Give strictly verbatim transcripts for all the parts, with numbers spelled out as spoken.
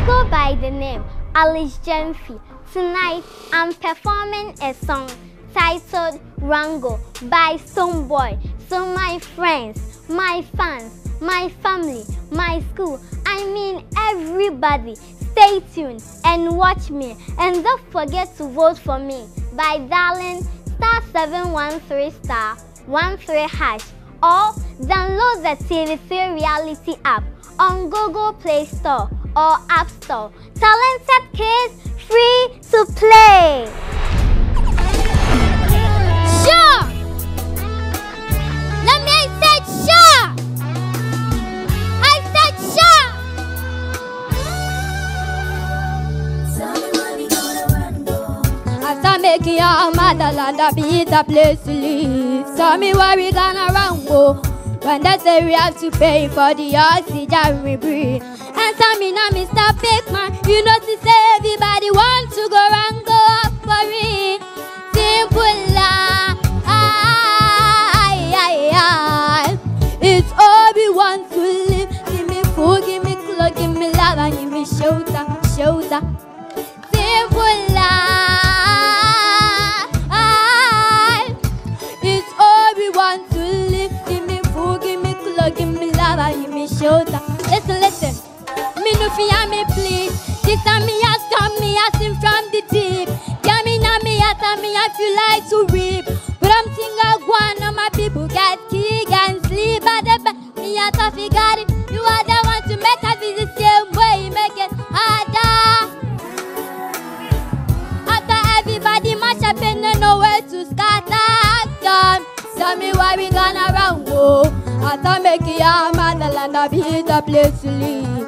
go by the name Alice Gyamfi. Tonight, I'm performing a song titled Rango by Stoneboy. So my friends, my fans, my family, my school, I mean everybody, stay tuned and watch me. And don't forget to vote for me by dialing star seven one three star one three hash or download the T V three Reality app on Google Play Store or App Store. Talented kids, free to play. Sure! Let me say sure! I said sure! After making your motherland a better place to live, tell me where we gonna run go. When they say we have to pay for the oxygen we breathe. Answer me now, Mister Big Man. You know to say everybody wants to go and go up for it. Simple la, ay, ay, ay. It's all we want to live. Give me food, give me clothes, give me love, and give me shelter, shelter. Simple la, ay. It's all we want to live. Give me food, give me clothes, give me love, and give me shelter. Listen, listen. Me no fear me please. This time me ask come me asking from the deep. Yeah me na me ask me I feel like to reap. But I'm thinking I want all my people get kick and sleep at the back. Me I thought we got it. You are the one to make us feel the same way. Make it harder. After everybody match up and no nowhere to scatter down. Tell me why we gonna run go. After making your motherland a better place to live.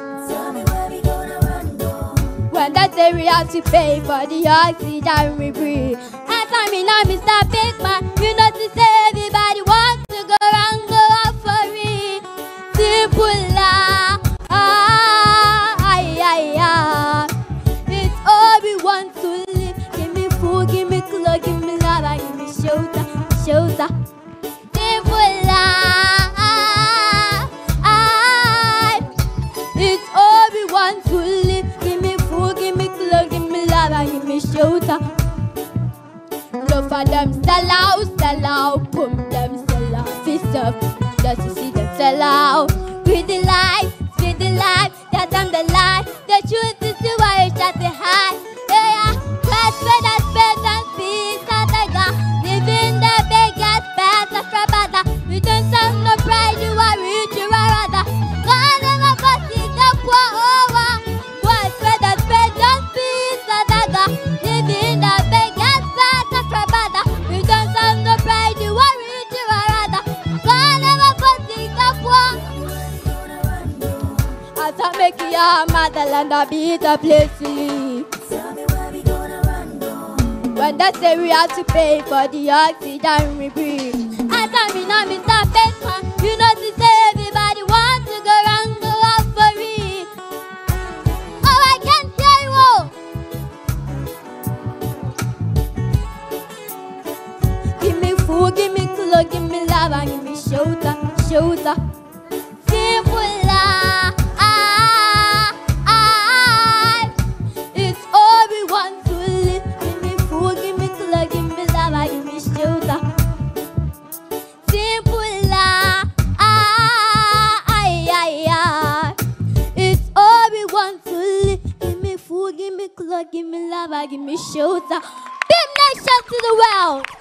When they say we have to pay for the oxygen we breathe. Answer me now, Mister Big Man. You know to say everybody wants to go and go up for it. Simple la, ay, ay, ay. It's all we want to live. Give me food, give me clothes, give me love, and give me shelter, shelter. Simple la, ay. It's all we want to live. Give me food, give me clothes, give me love, and give me shelter. Love for them sell out, sell out, pump them sell out, fist up, just to see them sell out. With the life, with the life, that I'm the life. The truth is the why it's just a high. Yeah, class for that space and peace that I got. Living the biggest best of our brother. We don't have no pride, you are rich, you are rather. God and my body, the poor over. Class for that space and peace that I got. Living the biggest best of our brother. We don't have no pride, you are rich, you are rather. God and my body, the poor. As I make your motherland a better place to live. When they say we have to pay for the oxygen we breathe. Answer me now, Mister Big Man. You know to say everybody wants to go and go up for it. Oh, I can't hear you. Give me food, give me clothes, give me love, and give me shelter, shelter. Simple la, ah, ah. It's all we want to live. Give me food, give me clothes, give me love, and give me shelter. Simple la, ah, ay, ay, ay. It's all we want to live. Give me food, give me clothes, give me love, and give me shelter. Bhim Nation to the world.